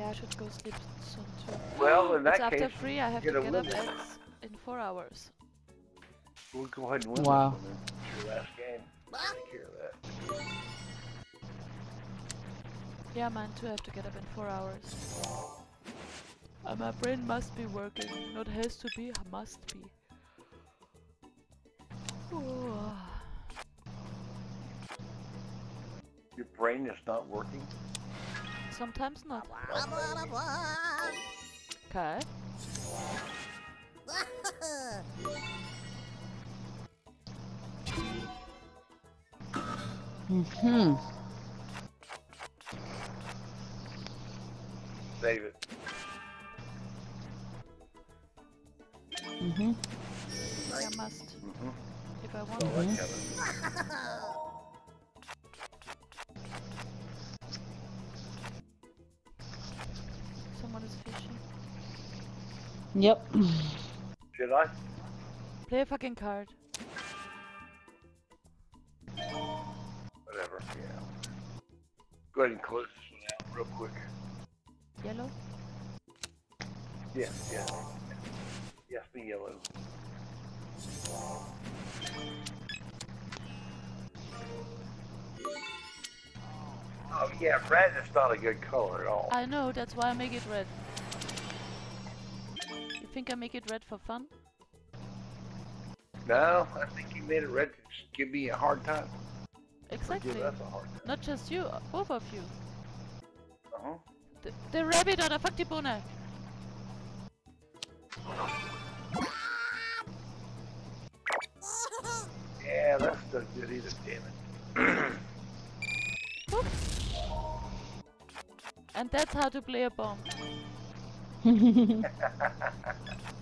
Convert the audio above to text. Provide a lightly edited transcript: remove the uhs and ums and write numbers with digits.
Yeah, I should go sleep soon too. Well, in It's that after case, 3, I have to get up in 4 hours. we'll go ahead and win Wow. this one then. It's your last game. Take care of that. Yeah, mine too, I have to get up in 4 hours. My brain must be working. Not has to be, must be. Oh. Your brain is not working? Sometimes not. Okay. Mm-hmm. Save it. Mm-hmm. I must. If I want. Don't let Kevin. Someone is fishing. Yep. Should I? Play a fucking card. Whatever, yeah. Go ahead and close this one out real quick. Yellow? Yeah, yeah. Yes, the yellow. Oh yeah, red is not a good color at all. I know, that's why I make it red. You think I make it red for fun? No, I think you made it red to just give me a hard time. Exactly. Give us a hard time. Not just you, both of you. Uh-huh. The rabbit oder fuck die Bohne. Yeah, that's not good either, damn it. And that's how to play a bomb.